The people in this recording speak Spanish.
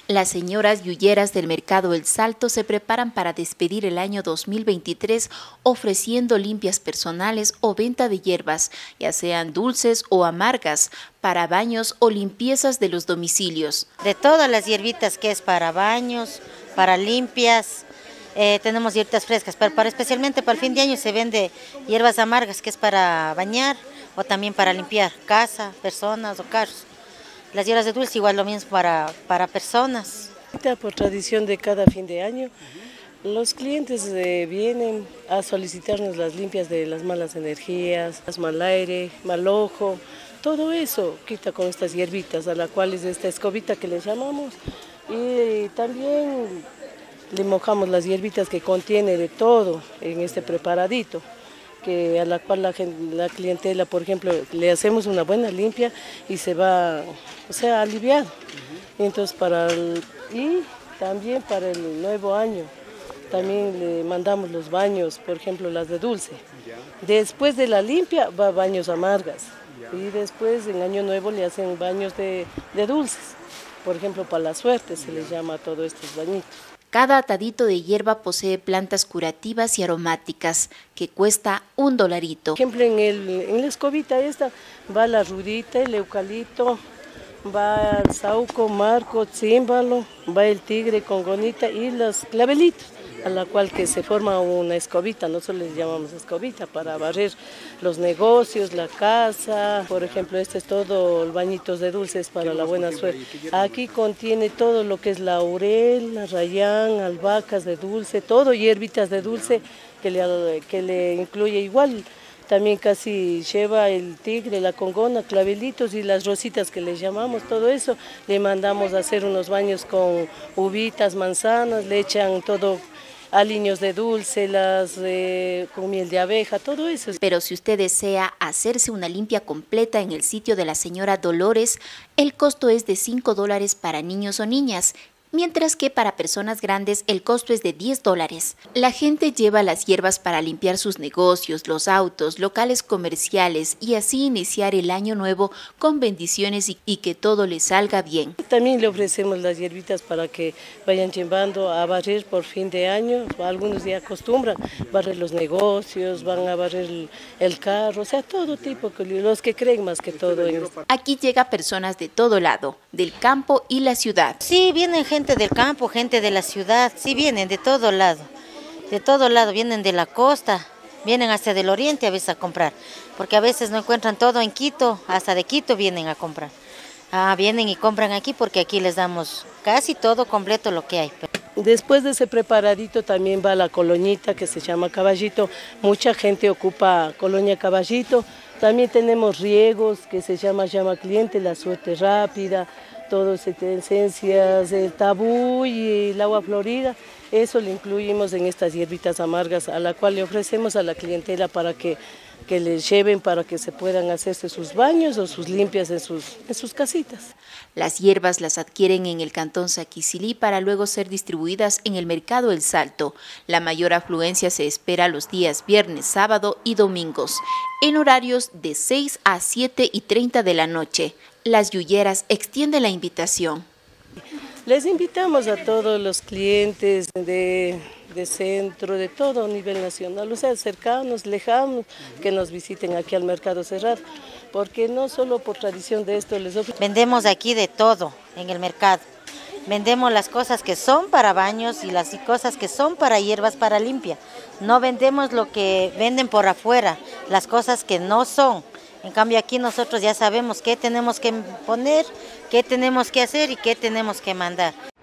Las señoras yuyeras del mercado El Salto se preparan para despedir el año 2023 ofreciendo limpias personales o venta de hierbas, ya sean dulces o amargas, para baños o limpiezas de los domicilios. De todas las hierbitas que es para baños, para limpias, tenemos hierbitas frescas, pero especialmente para el fin de año se vende hierbas amargas que es para bañar o también para limpiar casa, personas o carros. Las hierbas de dulce igual lo mismo para personas. Por tradición de cada fin de año, los clientes vienen a solicitarnos las limpias de las malas energías, mal aire, mal ojo, todo eso quita con estas hierbitas, a la cual es esta escobita que les llamamos, y también le mojamos las hierbitas que contiene de todo en este preparadito, que a la cual la clientela, por ejemplo, le hacemos una buena limpia y se va, aliviado. Entonces y también para el nuevo año, también le mandamos los baños, por ejemplo, las de dulce. Después de la limpia va baños amargas y después en año nuevo le hacen baños de dulces. Por ejemplo, para la suerte se les llama a todos estos bañitos. Cada atadito de hierba posee plantas curativas y aromáticas, que cuesta $1. Por ejemplo, en la escobita esta va la rudita, el eucalipto, va el sauco, marco, címbalo, va el tigre con gonita y los clavelitos, a la cual que se forma una escobita, nosotros les llamamos escobita, para barrer los negocios, la casa. Por ejemplo, este es todo bañitos de dulces para la buena suerte. Aquí contiene todo lo que es laurel, rayán, albahacas de dulce, todo hierbitas de dulce que le incluye igual. También casi lleva el tigre, la congona, clavelitos y las rositas que les llamamos, todo eso. Le mandamos a hacer unos baños con uvitas, manzanas, le echan todo aliños de dulce, con miel de abeja, todo eso. Pero si usted desea hacerse una limpia completa en el sitio de la señora Dolores, el costo es de $5 para niños o niñas, mientras que para personas grandes el costo es de $10. La gente lleva las hierbas para limpiar sus negocios, los autos, locales comerciales y así iniciar el año nuevo con bendiciones y que todo les salga bien. También le ofrecemos las hierbitas para que vayan llevando a barrer por fin de año. Algunos ya acostumbran barrer los negocios, van a barrer el carro, todo tipo, los que creen más que todo. Aquí llega personas de todo lado, del campo y la ciudad. Sí, vienen gente del campo, gente de la ciudad, sí vienen de todo lado, vienen de la costa, vienen hasta del oriente a veces a comprar, porque a veces no encuentran todo en Quito, hasta de Quito vienen a comprar. Vienen y compran aquí porque aquí les damos casi todo completo lo que hay. Después de ese preparadito también va la coloñita que se llama caballito, mucha gente ocupa colonia caballito. También tenemos riegos que se llama cliente, la suerte rápida, todas esencias, el tabú y el agua florida, eso le incluimos en estas hierbitas amargas, a la cual le ofrecemos a la clientela para que les lleven, para que se puedan hacerse sus baños o sus limpias en sus casitas. Las hierbas las adquieren en el cantón Saquicilí para luego ser distribuidas en el mercado El Salto. La mayor afluencia se espera los días viernes, sábado y domingos, en horarios de 6 a 7:30 de la noche. Las yuyeras extienden la invitación. Les invitamos a todos los clientes de centro, de todo nivel nacional, cercanos, lejanos, que nos visiten aquí al Mercado Cerrado, porque no solo por tradición de esto les ofrecemos. Vendemos aquí de todo en el mercado. Vendemos las cosas que son para baños y las cosas que son para hierbas para limpia. No vendemos lo que venden por afuera, las cosas que no son. En cambio aquí nosotros ya sabemos qué tenemos que poner, qué tenemos que hacer y qué tenemos que mandar.